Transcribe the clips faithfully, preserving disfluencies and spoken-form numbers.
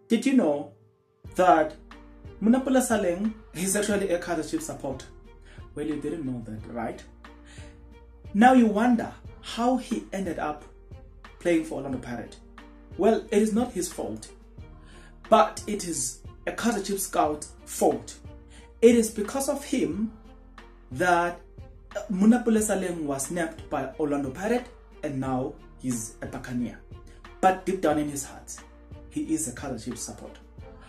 Did you know that Munapula Saleng is actually a Kaizer Chiefs supporter? Well, you didn't know that, right? Now you wonder how he ended up playing for Orlando Pirates. Well, it is not his fault, but it is a Kaizer Chiefs scout fault. It is because of him that Munapula Saleng was snapped by Orlando Pirates and now he's a Buccaneer. But deep down in his heart, he is a Kaizer Chiefs supporter.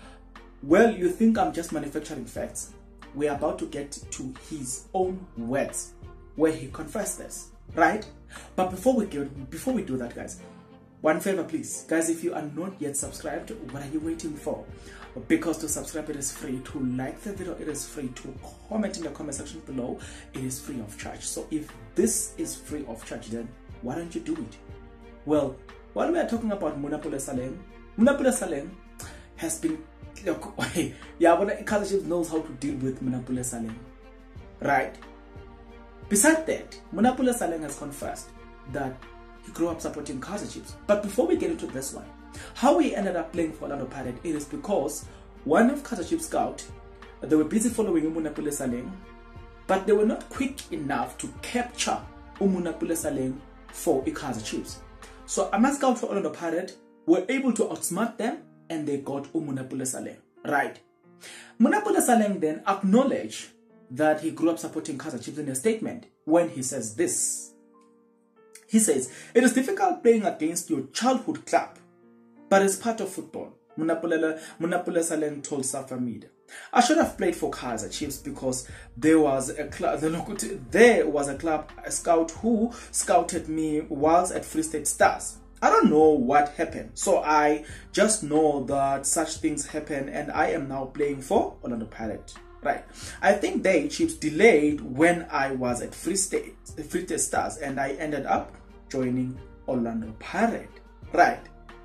Well, you think I'm just manufacturing facts? We're about to get to his own words where he confessed this, right? But before we get, before we do that, guys, one favor please, guys, if you are not yet subscribed, what are you waiting for? Because to subscribe, it is free. To like the video, it is free. To comment in the comment section below, it is free of charge. So if this is free of charge, then why don't you do it? Well, while we are talking about Munapula Saleng, Munapula Saleng has been, look, yeah, Kaizer Chiefs knows how to deal with Munapula Saleng, right? Besides that, Munapula Saleng has confessed that he grew up supporting Kaizer Chiefs. But before we get into this one, how he ended up playing for Orlando Pirates, it is because one of Kaizer Chiefs scouts, they were busy following Munapula Saleng, but they were not quick enough to capture Munapula Saleng for Kaizer Chiefs. So a scout for Orlando Pirates were able to outsmart them and they got Munapula Saleng, right? Munapula Saleng then acknowledged that he grew up supporting Kaizer Chiefs in a statement when he says this. He says, "It is difficult playing against your childhood club, but it's part of football." Munapula, Munapula Saleng told Safa Media, "I should have played for Kaizer Chiefs because there was a club, there was a club a scout who scouted me whilst at Free State Stars. I don't know what happened, so I just know that such things happen, and I am now playing for Orlando Pirates." Right. I think they Chiefs delayed when I was at Free State, Free State Stars, and I ended up joining Orlando Pirates. Right.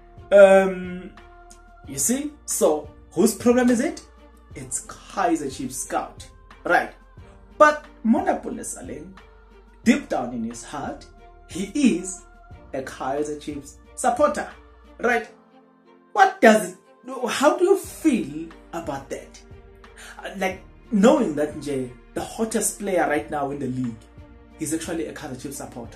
Um. You see? So whose problem is it? It's Kaizer Chiefs scout. Right. But Munapula Saleng, deep down in his heart, he is a Kaizer Chiefs supporter. Right. What does it? How do you feel about that? Like knowing that Nje, the hottest player right now in the league, is actually a Kaizer Chiefs supporter.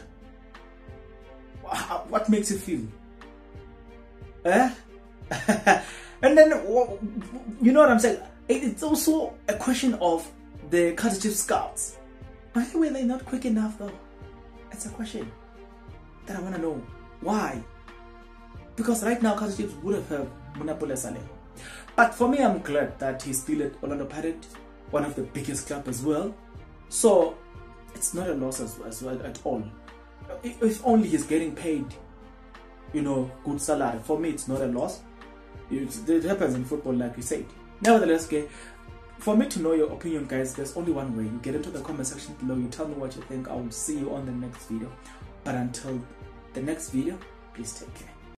What makes you feel? Eh? And then, you know what I'm saying? It's also a question of the Kaizer Chiefs scouts. Why were they not quick enough though? It's a question that I want to know. Why? Because right now Kaizer Chiefs would have had Munapula Saleng. But for me, I'm glad that he's still at Orlando Pirates, one of the biggest clubs as well. So it's not a loss as, as well at all. If, if only he's getting paid, you know, good salary. For me, it's not a loss. It, it happens in football, like you said. Nevertheless, okay, for me to know your opinion, guys, there's only one way. You get into the comment section below. You tell me what you think. I will see you on the next video. But until the next video, please take care.